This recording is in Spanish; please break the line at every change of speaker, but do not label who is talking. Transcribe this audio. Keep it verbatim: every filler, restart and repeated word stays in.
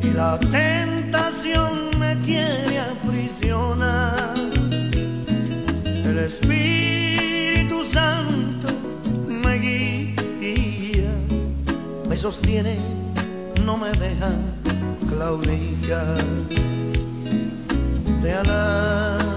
y la tentación me quiere aprisionar. El Espíritu Santo me guía, me sostiene, no me deja claudicar. Te alabo.